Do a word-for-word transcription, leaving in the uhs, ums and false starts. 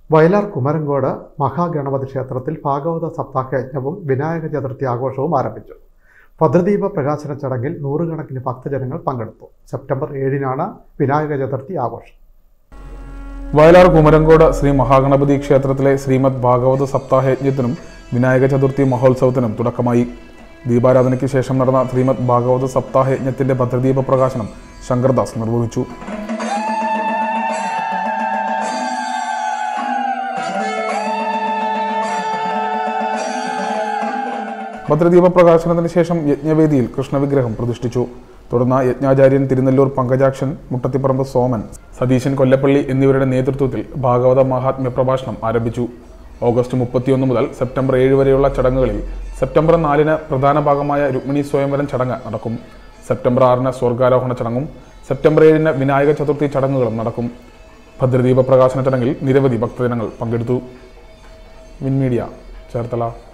വയലാർ കുമരങ്കോട് മഹാഗണപതി ക്ഷേത്രത്തിൽ ഭാഗവത സപ്താഹയജ്ഞവും വിനായക ചതുർത്ഥി ആഘോഷവും ആരംഭിച്ചു. ഭദ്രദീപ പ്രകാശന ചടങ്ങിൽ നൂറുകണക്കിന് ഭക്തജനങ്ങൾ പങ്കെടുത്തു. സെപ്റ്റംബർ ഏഴിനാണ് വിനായക ചതുർത്ഥി ആഘോഷം. വയലാർ കുമരങ്കോട് ശ്രീ മഹാഗണപതി ക്ഷേത്രത്തിലെ ശ്രീമദ് ഭാഗവത സപ്താഹയജ്ഞത്തിനും വിനായക ചതുർത്ഥി മഹോത്സവത്തിനും തുടക്കമായി. ദീപാരാധനയ്ക്ക് ശേഷം നടന്ന ശ്രീമദ് ഭാഗവത സപ്താഹയജ്ഞത്തിന്റെ ഭദ്രദീപ പ്രകാശനം ശങ്കർദാസ് നിർവഹിച്ചു. ഭദ്രദീപ പ്രകാശനത്തിന് ശേഷം യജ്ഞവേദിയിൽ കൃഷ്ണവിഗ്രഹം പ്രതിഷ്ഠിച്ചു. തുടർന്ന് യജ്ഞാചാര്യൻ തിരുനെല്ലൂർ പങ്കജാക്ഷൻ, മുട്ടത്തിപ്പറമ്പ് സോമൻ, സതീശൻ കൊല്ലപ്പള്ളി എന്നിവരുടെ നേതൃത്വത്തിൽ ഭാഗവത മഹാത്മ്യ പ്രഭാഷണം ആരംഭിച്ചു. ഓഗസ്റ്റ് മുപ്പത്തിയൊന്ന് മുതൽ സെപ്റ്റംബർ ഏഴ് വരെയുള്ള ചടങ്ങുകളിൽ സെപ്റ്റംബർ നാലിന് പ്രധാന ഭാഗമായ രുക്മിണി സ്വയംവരം ചടങ്ങ് നടക്കും. സെപ്റ്റംബർ ആറിന് സ്വർഗാരോഹണ ചടങ്ങും സെപ്റ്റംബർ ഏഴിന് വിനായക ചതുർത്ഥി ചടങ്ങുകളും നടക്കും. ഭദ്രദീപ പ്രകാശന ചടങ്ങിൽ നിരവധി ഭക്തജനങ്ങൾ പങ്കെടുത്തു. Win media, Cherthala.